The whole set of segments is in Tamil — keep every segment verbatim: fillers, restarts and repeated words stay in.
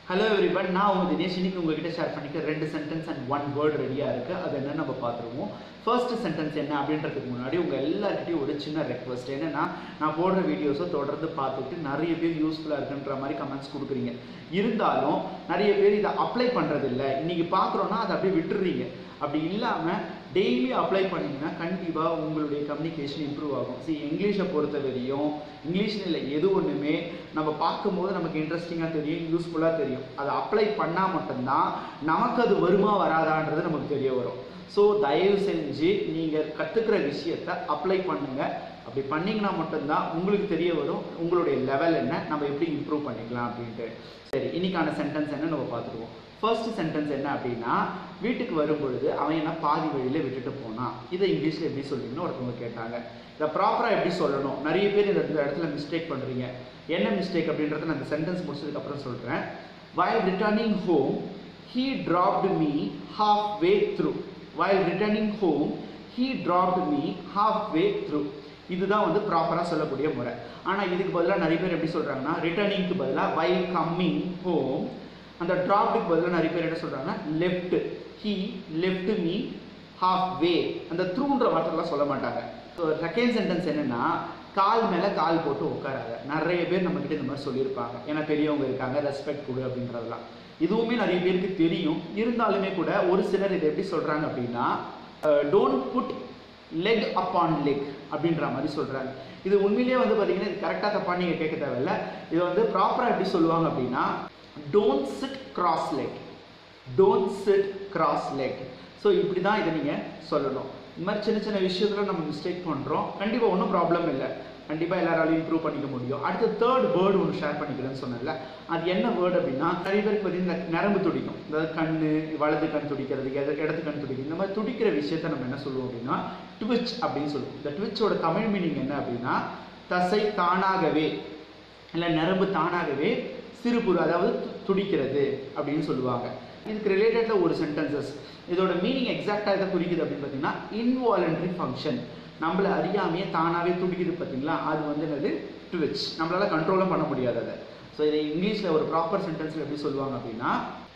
Hello everyone, நான் உங்க தினேஷ். இன்னைக்கு உங்ககிட்ட ஷேர் பண்ணிக்க ரெண்டு சென்டென்ஸ் அண்ட் ஒன் வேர்ட் ரெடியா இருக்கு. அது என்ன நம்ம பார்த்துருவோம். ஃபர்ஸ்ட் சென்டென்ஸ் என்ன அப்படின்றதுக்கு முன்னாடி உங்க எல்லார்கிட்டயும் ஒரு சின்ன ரெக்வஸ்ட். என்னன்னா, நான் போடுற வீடியோஸை தொடர்ந்து பார்த்துட்டு நிறைய பேர் யூஸ்ஃபுல்லா இருக்குன்ற மாதிரி கமெண்ட்ஸ் கொடுக்குறீங்க. இருந்தாலும் நிறைய பேர் இதை அப்ளை பண்றது இல்லை. இன்னைக்கு பார்க்குறோன்னா அதை அப்படியே விட்டுறீங்க. அப்படி இல்லாமல் டெய்லி அப்ளை பண்ணிங்கன்னா கண்டிப்பாக உங்களுடைய கம்யூனிகேஷன் இம்ப்ரூவ் ஆகும். சி இங்கிலீஷை பொறுத்த வரையும் இங்கிலீஷ்னு இல்லை, எது ஒன்றுமே நம்ம பார்க்கும்போது நமக்கு இன்ட்ரெஸ்டிங்காக தெரியும், யூஸ்ஃபுல்லாக தெரியும். அதை அப்ளை பண்ணால் மட்டும்தான் நமக்கு அது வருமா வராதான்றது நமக்கு தெரிய வரும். ஸோ தயவு செஞ்சு நீங்கள் கற்றுக்கிற விஷயத்தை அப்ளை பண்ணுங்கள். அப்படி பண்ணிங்கன்னா மட்டும்தான் உங்களுக்கு தெரிய வரும் உங்களுடைய லெவல் என்ன, நம்ம எப்படி இம்ப்ரூவ் பண்ணிக்கலாம் அப்படின்ட்டு. சரி, இன்னைக்கான சென்டென்ஸ் என்ன நம்ம பார்த்துருவோம். ஃபர்ஸ்ட் சென்டென்ஸ் என்ன அப்படின்னா, வீட்டுக்கு வரும்பொழுது அவன் என்ன பாதி வழியில் விட்டுட்டு போனான். இதை இங்கிலீஷில் எப்படி சொல்றீங்கன்னு ஒருத்தவங்க கேட்டாங்க. இதை ப்ராப்பராக எப்படி சொல்லணும். நிறைய பேர் இந்த இடத்துல மிஸ்டேக் பண்ணுறீங்க. என்ன மிஸ்டேக் அப்படின்றத நான் இந்த சென்டென்ஸ் முடிச்சதுக்கப்புறம் சொல்கிறேன். While returning home, he dropped me halfway through. While returning home, he dropped me halfway through. இதுதான் வந்து ப்ராப்பராக சொல்லக்கூடிய முறை. ஆனால் இதுக்கு பதிலாக நிறைய பேர் எப்படி சொல்கிறாங்கன்னா, ரிட்டர்னிங்க்கு பதிலாக while coming home, அந்த ட்ராப்டுக்கு பதிலாக நிறைய பேர் என்ன சொல்கிறாங்கன்னா, left he left me half way, அந்த த்ரூன்ற வார்த்தைலாம் சொல்ல மாட்டாங்க. ஸோ செகண்ட் சென்டென்ஸ் என்னென்னா, கால் மேலே கால் போட்டு உட்காராத. நிறைய பேர் நம்மக்கிட்ட இந்த மாதிரி சொல்லியிருப்பாங்க. ஏன்னா பெரியவங்க இருக்காங்க, ரெஸ்பெக்ட் கொடு அப்படின்றதெல்லாம். இதுவுமே நிறைய பேருக்கு தெரியும். இருந்தாலுமே கூட ஒரு சிலர் இதை எப்படி சொல்கிறாங்க அப்படின்னா, don't put leg upon leg அப்படின்ற மாதிரி சொல்கிறாங்க. இது உண்மையிலேயே வந்து பார்த்தீங்கன்னா இது கரெக்டாக தப்பாக நீங்கள் கேட்க தேவையில்லை. இதை வந்து ப்ராப்பராக எப்படி சொல்லுவாங்க அப்படின்னா, don't sit cross leg, don't sit cross leg. So இப்படி தான் இதை நீங்கள் சொல்லணும். இந்த மாதிரி சின்ன சின்ன விஷயத்தில் நம்ம மிஸ்டேக் பண்ணுறோம். கண்டிப்பாக ஒன்றும் ப்ராப்ளம் இல்லை, கண்டிப்பாக எல்லாராலையும் இம்ப்ரூவ் பண்ணிக்க முடியும். அடுத்த தேர்ட் வேர்டு ஒன்று ஷேர் பண்ணிக்கிறேன்னு சொன்னேன்ல, அது என்ன வேர்டு அப்படின்னா, நிறைய பேருக்கு பார்த்தீங்கன்னா இந்த நரம்பு துடிக்கும். அதாவது கண், வலது கண் துடிக்கிறது, இடது கண் துடிக்கும். இந்த மாதிரி துடிக்கிற விஷயத்த நம்ம என்ன சொல்லுவோம் அப்படின்னா, ட்விச் அப்படின்னு சொல்லுவோம். இந்த ட்விச்சோட தமிழ் மீனிங் என்ன அப்படின்னா, தசை தானாகவே இல்லை நரம்பு தானாகவே சிறுபுறு, அதாவது துடிக்கிறது அப்படின்னு சொல்லுவாங்க. இதுக்கு ரிலேட்டடாக ஒரு சென்டென்சஸ். இதோட மீனிங் எக்ஸாக்டாக எதை குறிக்குது அப்படின்னு பார்த்தீங்கன்னா, இன்வாலன்ட்ரி ஃபங்க்ஷன். நம்மளை அறியாமையே தானாகவே துடிக்குது பார்த்தீங்களா, அது வந்து என்னது, ட்விச். நம்மளால கண்ட்ரோலும் பண்ண முடியாது அதை. ஸோ இதை இங்கிலீஷில் ஒரு ப்ராப்பர் சென்டென்ஸில் எப்படி சொல்லுவாங்க அப்படின்னா,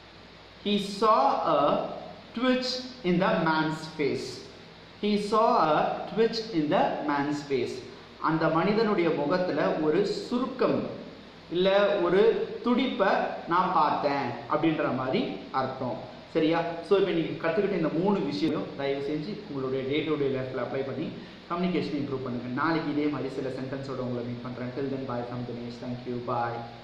he saw a twitch in the man's face. he saw a twitch in the man's face. அந்த மனிதனுடைய முகத்தில் ஒரு சுருக்கம் இல்லை ஒரு துடிப்பை நான் பார்த்தேன் அப்படின்ற மாதிரி அர்த்தம். சரியா? ஸோ இப்போ நீங்கள் கற்றுக்கிட்ட இந்த மூணு விஷயம் தயவு செஞ்சு உங்களுடைய டே டு டே லைஃப்பில் அப்ளை பண்ணி கம்யூனிகேஷன் இம்ப்ரூவ் பண்ணுங்கள். நாளைக்கு இதே மாதிரி சில சென்டென்ஸோட உங்களை மீட் பண்ணுறேன். Till then bye from Dinesh. Thank you, bye.